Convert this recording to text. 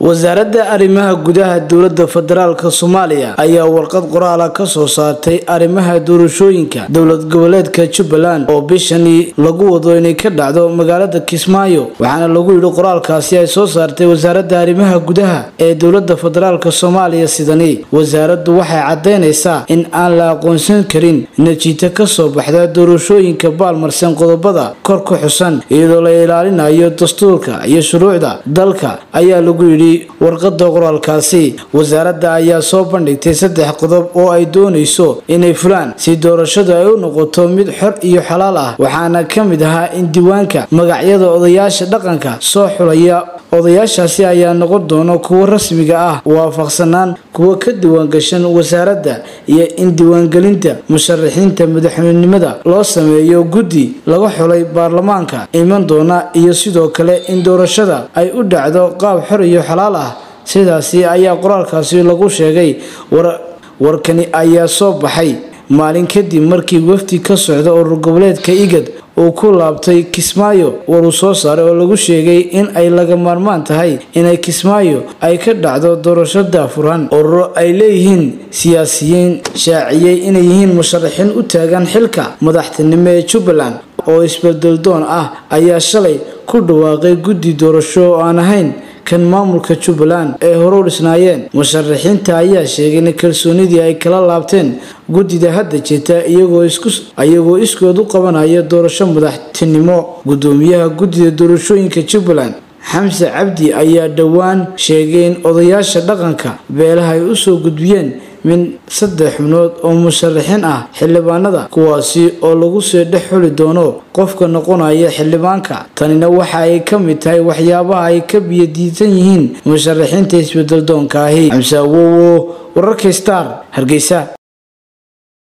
wasaaradda arrimaha gudaha dowladda federaalka Soomaaliya ayaa warqad qoraal ka soo saartay arrimaha doorashooyinka dowlad goboleedka Jubbaland oo bishani lagu wado inay ka dhacdo magaalada Kismaayo waxaana lagu yiri qoraalkaasi ay soo saartay wasaaradda arrimaha gudaha ee dowladda federaalka Soomaaliya sidani wasaaraddu waxay cadeynaysaa in aan la aqoonsan karin natiijada ka soo baxda doorashooyinka baalmarsan qodobada kor ku xusan iyadoo la ilaalinayo dastuurka iyo shuruucda dalka ayaa lagu yiri warqadda qoraalkaasi wasaaradda ayaa soo bandhigtay 3 qodob oo ay doonayso inay fulaan si doorashada ay u noqoto mid xor iyo xalaal ah waxaana kamid ahaa in diiwaanka magacyada odayaasha dhaqanka soo xulaya odayaashaasi ayaa noqon doona kuwa rasmiga ah waafaqsanaan kuwa ka diiwaan gashan wasaaradda iyo in diiwaangelinta musharaxiinta madaxweynenimada loo sameeyo guddi laga xulay baarlamaanka iman doona iyo sidoo kale in doorashada ay u dhacdo qaab xor iyo xalaal ah sidaasi ayaa qoraalkaasi lagu sheegay warkani ayaa soo baxay maalin kadib markii wafdi ka socda urur goboleedka IGAD oo ku laabtay Kismaayo war soo saaray oo lagu sheegay in ay laga maarmaan tahay inay Kismaayo ay ka dhacdo doorashada furan oo ay leeyihiin siyaasiyiin shaaciyay inay yihiin musharaxiin u taagan xilka madaxtinimo ee Jubbaland oo isbedel doon ah ayaa shalay ku dhawaaqay guddi doorasho aan ahayn kan maamulka Jubbaland ee hore u dhisnaayeen musharaxiinta ayaa sheegay in kalsoonidii ay kala laabteen guddida hadda jirta iyagoo iskood u qabanaya doorasho madaxtinimo gudoomiyaha guddida doorashooyinka Jubbaland Xamse Cabdi ayaa dhawaan sheegay in odayaasha dhaqanka beelaha ay u soo gudbiyeen min 3 xubnood oo musharaxiin ah xildhibaanada kuwaasi oo lagu soo dhaxuli doono qofka noqonaya xildhibaanka tanina waxa ay ka mid tahay waxyaabaha ay ka biyadiisan yihiin musharaxiinta isbedel doonka ahi Xamse wararka Star Hargeysa